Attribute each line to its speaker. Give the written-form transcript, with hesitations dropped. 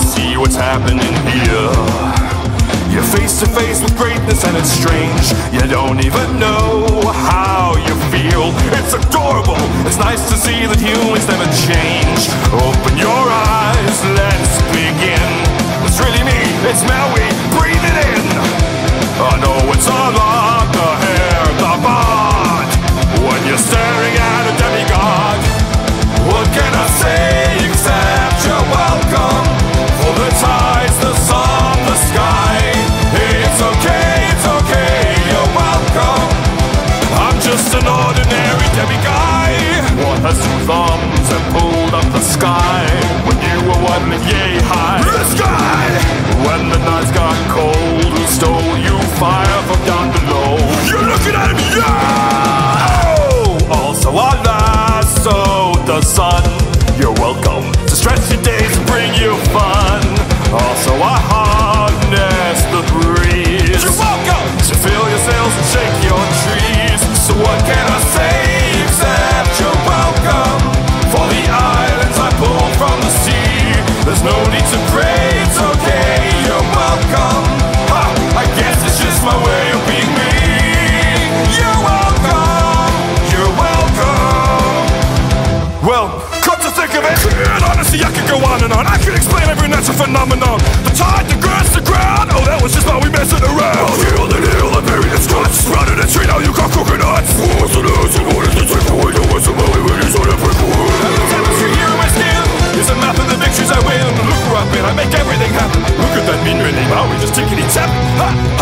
Speaker 1: see what's happening here. You're face to face with greatness and it's strange. You don't even know how you feel. It's adorable, it's nice to see that humans never change. Open your eyes, let's begin. It's really me, it's Maui, breathe it in. I know it's a lot, the hair, the bod. When you're staring at a demigod, what can I say except you're welcome? For the tides, the sun, the sky. It's okay, you're welcome. I'm just an ordinary demiguy. One has two thumbs and pulled up the sky. When you were waddling yay high in the sky. When the nights got cold, who stole you fire from down below? You're looking at me, yeah! Oh! Also I lassoed the sun. You're welcome to stretch your days and bring you fun. Also I harness the breeze. You're welcome to fill your sails and shake your trees. So what can I say except you're welcome? For the islands I pulled from the sea, there's no need to pray, it's okay, you're welcome. Ha! I guess it's just my way of being me. You're welcome, you're welcome. Well, come to think of it, and honestly I could go on and on. I could explain every natural phenomenon. The tide, the grass, the ground. Oh, that was just how we messing around. Heal the hill, I buried its guts. Sprouted a tree, now you got coconuts. What's the news? What is the trick? Why do I somehow when it's on a brick wall? The chemistry here in my skin is a map of the victories I win. Look where I've been, I make everything happen. Look at that mean Minnie Mouse, just tickety tap. Ha!